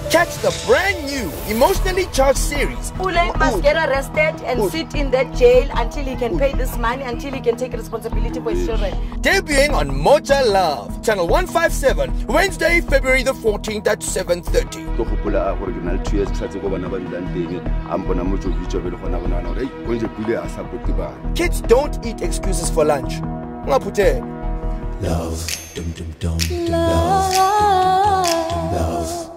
Catch the brand new emotionally charged series. Ule must get arrested and sit in that jail until he can pay this money, until he can take responsibility for his children. Debuting on Moja Love, channel 157, Wednesday, February the 14th at 7:30. Kids don't eat excuses for lunch. Love. Love.